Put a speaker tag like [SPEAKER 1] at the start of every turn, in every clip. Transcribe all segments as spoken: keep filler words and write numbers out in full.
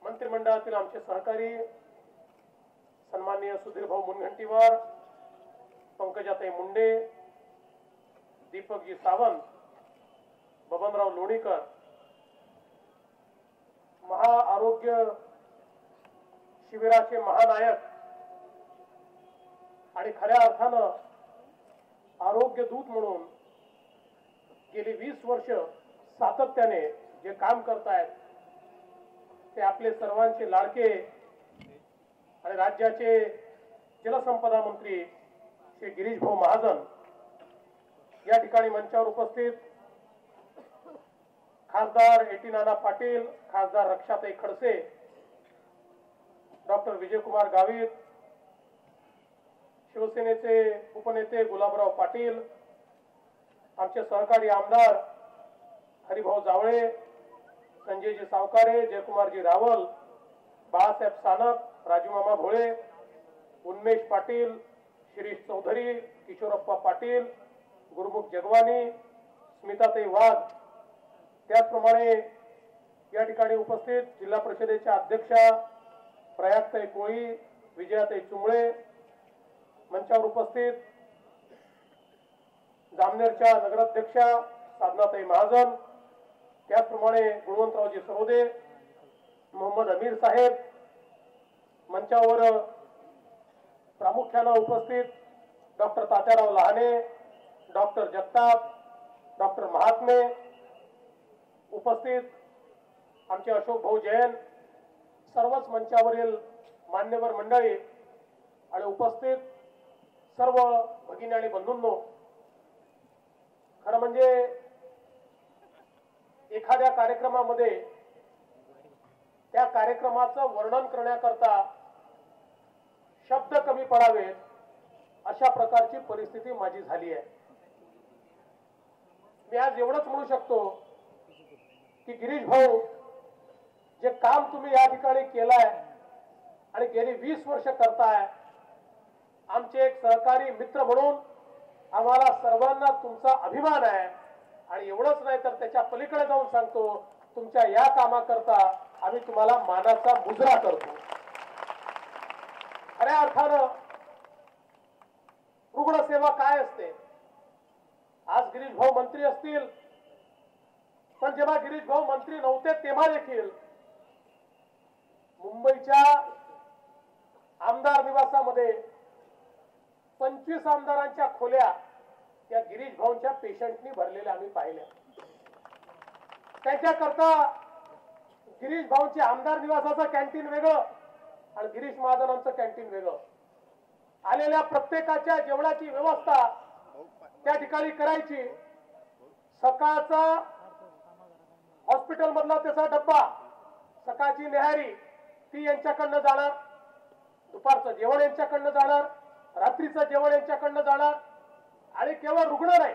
[SPEAKER 1] मंत्रिमंडळातील आमचे सहकारी सन्माननीय सुधीर भाऊ मुनगंटीवार, पंकजाताई मुंडे, दीपकजी सावंत, बबनराव लोणीकर, महाआरोग्य शिबिराचे महानायक आणि खऱ्या अर्थानं आरोग्य दूत म्हणून गेली वीस वर्ष सातत्याने जे काम करतायत ते आपले सर्वांचे लाडके आणि राज्याचे जलसंपदा मंत्री श्री गिरीश भाऊ महाजन या ठिकाणी मंचावर उपस्थित खासदार एटी नाना पाटील, खासदार रक्षाताई खडसे, डॉक्टर विजयकुमार गावित, शिवसेनेचे उपनेते गुलाबराव पाटील, आमचे सहकारी आमदार हरिभाऊ जावळे, संजयजी सावकारे, जयकुमारजी रावल, बाळासाहेब सानप, राजूमामा भोळे, उन्मेष पाटील, शिरीष चौधरी, किशोरप्पा पाटील, गुरुमुख जगवानी, स्मिताताई वाघ, त्याचप्रमाणे या ठिकाणी उपस्थित जिल्हा परिषदेच्या अध्यक्षा प्रयागताई कोळी, विजयाताई चुंबळे, मंचावर उपस्थित जामनेरच्या नगराध्यक्षा साधनाताई महाजन, त्याचप्रमाणे गुणवंतरावजी सरोदे, मोहम्मद अमीर साहेब, मंचावर प्रामुख्याने उपस्थित doctor Tatyarao Lahane, doctor Jagtap, doctor Mahatme, उपस्थित आमचे अशोक भाऊ जैन, सर्वच मंचावरील मान्यवर मंडळी आणि उपस्थित सर्व भगिनी आणि बंधूंनो, खरं म्हणजे एखाद्या कार्यक्रमामध्ये त्या कार्यक्रमाचं वर्णन करण्याकरता शब्द कमी पडावेत अशा प्रकारची परिस्थिती माझी झाली आहे। मी आज एवढंच म्हणू शकतो की गिरीश भाऊ, जे काम तुम्ही या ठिकाणी केलंय आणि गेली वीस वर्ष करताय, आमचे एक सहकारी मित्र म्हणून आम्हाला सर्वांना तुमचा अभिमान आहे आणि एवढंच नाही तर त्याच्या पलीकडे जाऊन सांगतो, तुमच्या या कामाकरता आम्ही तुम्हाला मानाचा मुजरा करतो। खऱ्या अर्थानं रुग्णसेवा काय असते, आज गिरीश भाऊ मंत्री असतील, पण जेव्हा गिरीश भाऊ मंत्री नव्हते तेव्हा देखील मुंबईच्या आमदार निवासामध्ये पंचवीस आमदारांच्या खोल्या त्या गिरीश भाऊंच्या पेशंटनी भरलेल्या आम्ही पाहिल्या। त्यांच्याकरता गिरीश भाऊंचे आमदार निवासाचं कॅन्टीन वेगळं आणि गिरीश महाजनांचं कॅन्टीन वेगळं। आलेल्या प्रत्येकाच्या जेवणाची व्यवस्था त्या ठिकाणी करायची। सकाळचा हॉस्पिटल मधला त्याचा डब्बा, सकाळची नेहारी ती यांच्याकडनं जाणार, दुपारचं जेवण यांच्याकडनं जाणार, रात्रीचं जेवण यांच्याकडनं जाणार आणि केवळ रुग्ण नाही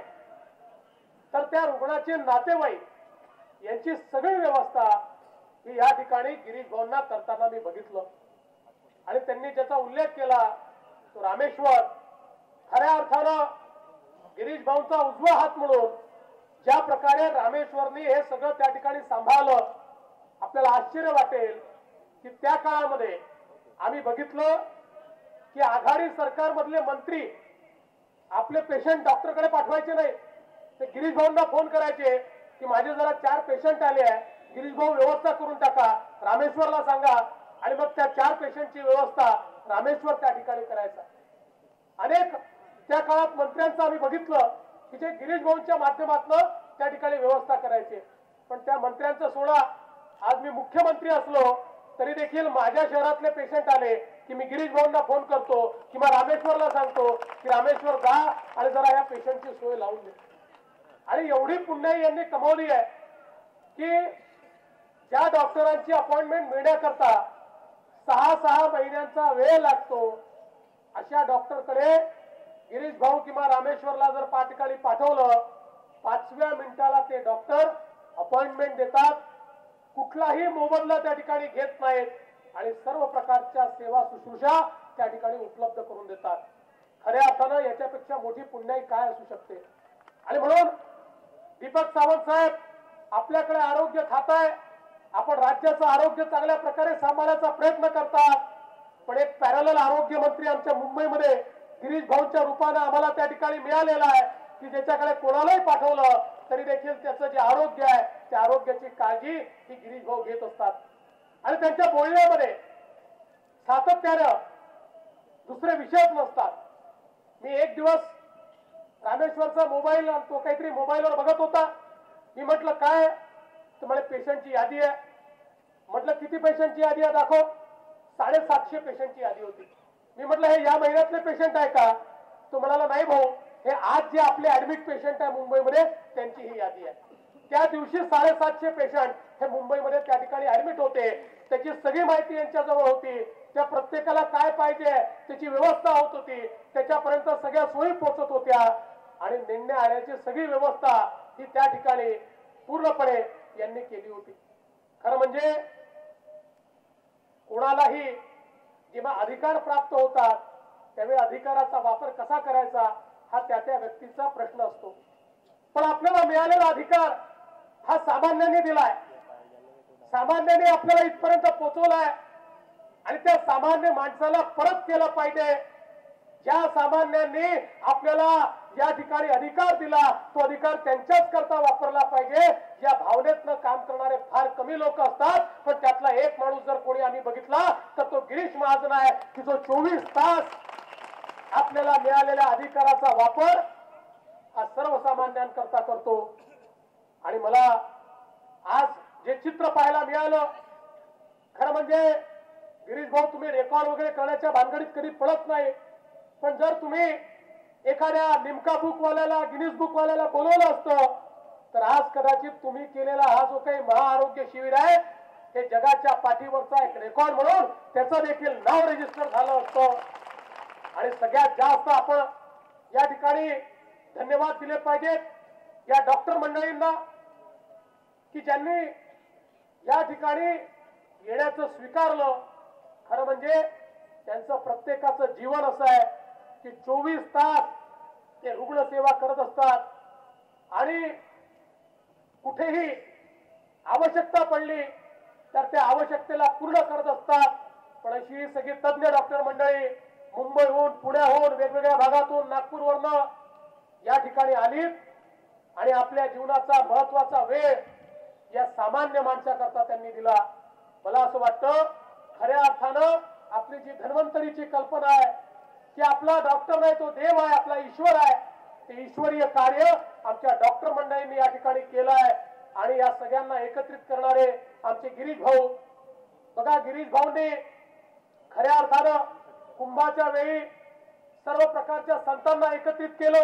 [SPEAKER 1] तर त्या रुग्णाचे नातेवाईक यांची सगळी व्यवस्था ही या ठिकाणी गिरीश भाऊंना करताना मी बघितलं। आणि त्यांनी ज्याचा उल्लेख केला तो रामेश्वर, खऱ्या अर्थानं गिरीश भाऊंचा उजवा हात म्हणून ज्या प्रकारे रामेश्वरनी हे सगळं त्या ठिकाणी सांभाळलं, आपल्याला आश्चर्य वाटेल की त्या काळामध्ये आम्ही बघितलं की आघाडी सरकारमधले मंत्री आपले पेशंट डॉक्टरकडे पाठवायचे नाही, ते गिरीश भाऊंना फोन करायचे की माझे जरा चार पेशंट आले आहे, गिरीश भाऊ व्यवस्था करून टाका, रामेश्वरला सांगा, आणि मग त्या चार पेशंटची व्यवस्था रामेश्वर त्या ठिकाणी करायचा। अनेक त्या काळात मंत्र्यांचं आम्ही बघितलं की जे गिरीश भाऊंच्या माध्यमातून त्या ठिकाणी व्यवस्था करायचे। पण त्या मंत्र्यांचं सोडा, आज मी मुख्यमंत्री असलो तरी देखील माझ्या शहरातले पेशंट आले की मी गिरीश भाऊंना फोन करतो किंवा रामेश्वरला सांगतो की रामेश्वर जा आणि जरा या पेशंटची सोय लावून दे। आणि एवढी पुण्याई यांनी कमावली आहे की ज्या डॉक्टरांची अपॉइंटमेंट मिळण्याकरता सहा सहा महिन्यांचा वेळ लागतो, अशा डॉक्टरकडे गिरीश भाऊ किंवा रामेश्वरला जर पाठकाळी पाठवलं, पाचव्या मिनिटाला ते डॉक्टर अपॉइंटमेंट देतात, कुठलाही मोबदला त्या ठिकाणी घेत नाहीत आणि सर्व प्रकारच्या सेवा शुश्रूषा त्या ठिकाणी उपलब्ध करून देतात। खऱ्या अर्थानं याच्यापेक्षा मोठी पुण्याई काय असू शकते। आणि म्हणून दीपक सावंत साहेब, आपल्याकडे आरोग्य खातं आहे, आपण राज्याचं आरोग्य चांगल्या प्रकारे सांभाळायचा प्रयत्न करतात, पण एक पॅरलल आरोग्य मंत्री आमच्या मुंबईमध्ये गिरीश भाऊंच्या रूपाने आम्हाला त्या ठिकाणी मिळालेला आहे की ज्याच्याकडे कोणालाही पाठवलं तरी देखील त्याचं जे आरोग्य आहे त्या आरोग्याची काळजी ही गिरीश भाऊ घेत असतात. आणि त्यांच्या बोलण्यामध्ये सातत्यानं दुसरे विषयच नसतात. मी एक दिवस रामेश्वरचा मोबाईल तो काहीतरी मोबाईलवर बघत होता. मी म्हटलं काय, तर म्हणे पेशंटची यादी आहे. म्हटलं किती पेशंटची यादी आहे दाखव. साडेसातशे पेशंटची यादी होती. मी म्हटलं हे या महिन्यातले पेशंट आहे का. तो म्हणाला नाही भाऊ, हे आज जे आपले ऍडमिट पेशंट आहे मुंबईमध्ये त्यांची ही यादी आहे. त्या दिवशी साडेसातशे पेशंट हे मुंबईमध्ये त्या ठिकाणी ऍडमिट होते. त्याची सगळी माहिती यांच्याजवळ होती. त्या प्रत्येकाला काय पाहिजे त्याची व्यवस्था होत होती. त्याच्यापर्यंत सगळ्या सोयी पोहोचत होत्या आणि नेमण्या आण्याची सगळी व्यवस्था ही त्या ठिकाणी पूर्णपणे यांनी केली होती. खरं म्हणजे कोणालाही जेव्हा अधिकार प्राप्त होतात त्यावेळी अधिकाराचा वापर कसा करायचा हा त्या त्या व्यक्तीचा प्रश्न असतो. पण आपल्याला मिळालेला अधिकार हा सामान्यांनी दिलाय. सामान्याने आपल्याला इथपर्यंत पोहोचवलाय आणि त्या सामान्य माणसाला परत केलं पाहिजे. ज्या सामान्यांनी आपल्याला या ठिकाणी अधिकार दिला तो अधिकार त्यांच्याच करता वापरला पाहिजे. या भावनेतनं काम करणारे फार कमी लोक असतात, पण त्यातला एक माणूस जर कोणी आम्ही बघितला तर तो गिरीश महाजन आहे की जो चोवीस तास आपल्याला मिळालेल्या अधिकाराचा वापर हा सर्वसामान्यांकरता करतो. आणि मला आज जे चित्र पाहायला मिळालं, खरं म्हणजे गिरीश भाऊ तुम्ही रेकॉर्ड वगैरे करण्याच्या भानगडीत कधी पडत नाही, पण जर तुम्ही एखाद्या लिम्का बुकवाल्याला गिनीज बुकवाल्याला बोलवलं असतं तर आज कदाचित तुम्ही केलेला हा जो काही महाआरोग्य शिबिर आहे हे जगाच्या पाठीवरचा एक रेकॉर्ड म्हणून त्याचं देखील नाव रजिस्टर झालं असतं. आणि सगळ्यात जास्त आपण या ठिकाणी धन्यवाद दिले पाहिजेत या डॉक्टर मंडळींना की ज्यांनी या ठिकाणी येण्याचं स्वीकारलं. खरं म्हणजे त्यांचं प्रत्येकाचं जीवन असं आहे की चोवीस तास ते रुग्णसेवा करत असतात आणि कुठेही आवश्यकता पडली तर त्या आवश्यकतेला पूर्ण करत असतात. पण अशी सगळी तज्ञ डॉक्टर मंडळी मुंबईहून, पुण्याहून, वेगवेगळ्या भागातून, नागपूरवरनं या ठिकाणी आलीत आणि आपल्या जीवनाचा महत्वाचा वेळ या सामान्य माणसाकरता त्यांनी दिला. मला असं वाटतं खऱ्या अर्थानं आपली जी धन्वंतरीची कल्पना आहे की आपला डॉक्टर नाही तो देव आहे, आपला ईश्वर आहे, ते ईश्वरीय कार्य आमच्या डॉक्टर मंडळींनी या ठिकाणी केलं आहे. आणि या सगळ्यांना एकत्रित करणारे आमचे गिरीश भाऊ. बघा, गिरीश भाऊंनी खऱ्या अर्थानं कुंभाच्या वेळी सर्व प्रकारच्या संतांना एकत्रित केलं.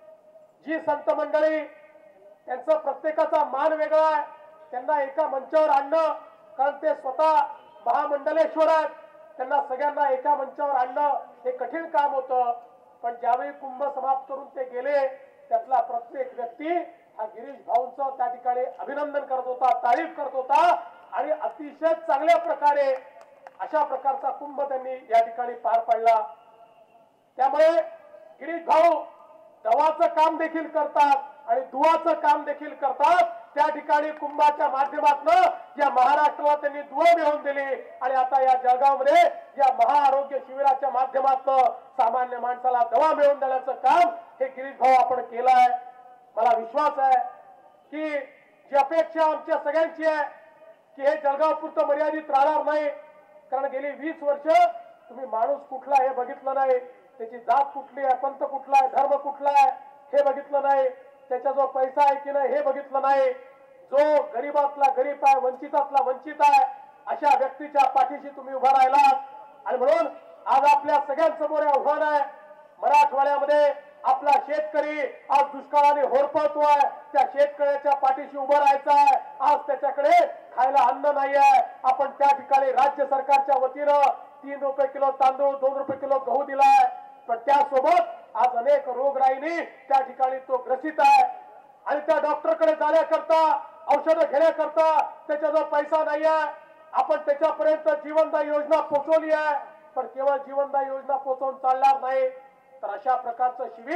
[SPEAKER 1] जी संत मंडळी त्यांचा प्रत्येकाचा मान वेगळा आहे, त्यांना एका मंचावर आणणं, कारण ते स्वतः महामंडलेश्वर आहेत, त्यांना सगळ्यांना एका मंचावर आणणं हे कठीण काम होतं. पण ज्यावेळी कुंभ समाप्त करून ते गेले त्यातला प्रत्येक व्यक्ती हा गिरीश भाऊंचं त्या ठिकाणी अभिनंदन करत होता, तारीफ करत होता आणि अतिशय चांगल्या प्रकारे अशा प्रकारचा कुंभ त्यांनी या ठिकाणी पार पाडला. त्यामुळे गिरीश भाऊ दवाचं काम देखील करतात आणि दुवाचं काम देखील करतात. त्या ठिकाणी कुंभाच्या माध्यमातून या महाराष्ट्राला त्यांनी दुवा मिळवून दिली आणि आता या जळगावमध्ये या महाआरोग्य शिबिराच्या माध्यमातून सामान्य माणसाला दवा मिळवून देण्याचं काम हे गिरीश भाऊ आपण केलं आहे. मला विश्वास आहे की जी अपेक्षा आमच्या सगळ्यांची आहे की हे जळगाव पुरतं मर्यादित राहणार नाही. कारण गेली वीस वर्ष तुम्ही माणूस कुठला हे बघितलं नाही, त्याची जात कुठली आहे, पंथ कुठला आहे, धर्म कुठला आहे हे बघितलं नाही, त्याचा जो पैसा आहे की नाही हे बघितलं नाही, जो गरीबातला गरीब आहे, वंचितातला वंचित आहे, अशा व्यक्तीच्या पाठीशी तुम्ही उभा राहिलात. आणि म्हणून आज आपल्या सगळ्यांसमोर आव्हान आहे, मराठवाड्यामध्ये आपला शेतकरी आज दुष्काळाने होरपळतोय, त्या शेतकऱ्याच्या पाठीशी उभं राहायचं आहे. आज त्याच्याकडे खायला अन्न नाही आहे, आपण त्या ठिकाणी राज्य सरकारच्या वतीनं तीन रुपये किलो तांदूळ, दोन रुपये किलो गहू दिलाय. पण त्यासोबत आज अनेक रोगराईने त्या ठिकाणी तो ग्रसित आहे आणि त्या डॉक्टरकडे जाण्याकरता, औषधं घेण्याकरता त्याचा जो पैसा नाही आहे, आपण त्याच्यापर्यंत जीवनदायी योजना पोहोचवली आहे. पण केवळ जीवनदायी योजना पोहोचवून चालणार नाही, तर अशा प्रकारचं शिबिर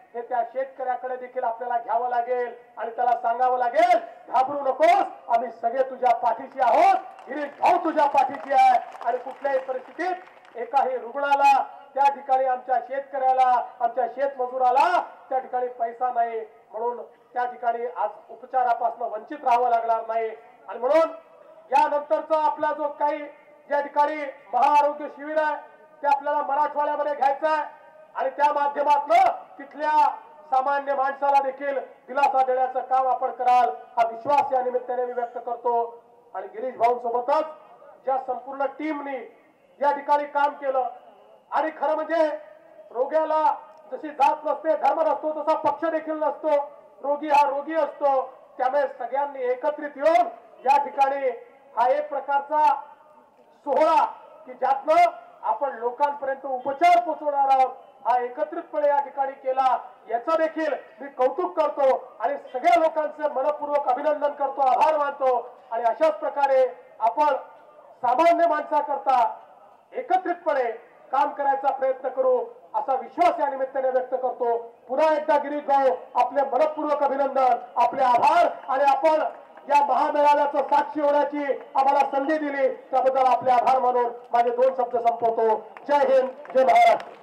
[SPEAKER 1] हे त्या शेतकऱ्याकडे देखील आपल्याला घ्यावं लागेल आणि त्याला सांगावं लागेल, घाबरू नकोस, आम्ही सगळे तुझ्या पाठीशी आहोत, गिरीश भाऊ तुझ्या पाठीशी आहे. आणि कुठल्याही परिस्थितीत एकाही रुग्णाला, त्या ठिकाणी आमच्या शेतकऱ्याला, आमच्या शेतमजुराला त्या ठिकाणी पैसा नाही म्हणून त्या ठिकाणी आज उपचारापासून वंचित राहावं लागणार नाही. आणि म्हणून यानंतरचा आपला जो काही ज्या ठिकाणी महाआरोग्य शिबिर आहे ते आपल्याला मराठवाड्यामध्ये घ्यायचं आहे आणि त्या माध्यमातून तिथल्या सामान्य माणसाला देखील दिलासा देण्याचं काम आपण कराल हा विश्वास या निमित्ताने मी व्यक्त करतो. आणि गिरीश भाऊंसोबतच ज्या संपूर्ण टीमनी या ठिकाणी काम केलं आणि खरं म्हणजे रोग्याला जशी जात नसते, धर्म नसतो, तसा पक्ष देखील नसतो, रोगी हा रोगी असतो. त्यामुळे सगळ्यांनी एकत्रित येऊन या ठिकाणी हा एक प्रकारचा सोहळा की ज्यातनं आपण लोकांपर्यंत उपचार पोहोचवणार आहोत हा एकत्रितपणे या ठिकाणी केला, याचं देखील मी कौतुक करतो आणि सगळ्या लोकांचे मनपूर्वक अभिनंदन करतो, आभार मानतो. आणि अशाच प्रकारे आपण सामान्य माणसाकरता एकत्रितपणे काम करायचा प्रयत्न करू असा विश्वास या निमित्ताने व्यक्त करतो. पुन्हा एकदा गिरीश भाऊ आपले मनपूर्वक अभिनंदन, आपले आभार. आणि आपण या महामेळाव्याचं साक्षी होण्याची आम्हाला संधी दिली त्याबद्दल आपले आभार मानून माझे दोन शब्द संपवतो. जय हिंद, जय महाराष्ट्र.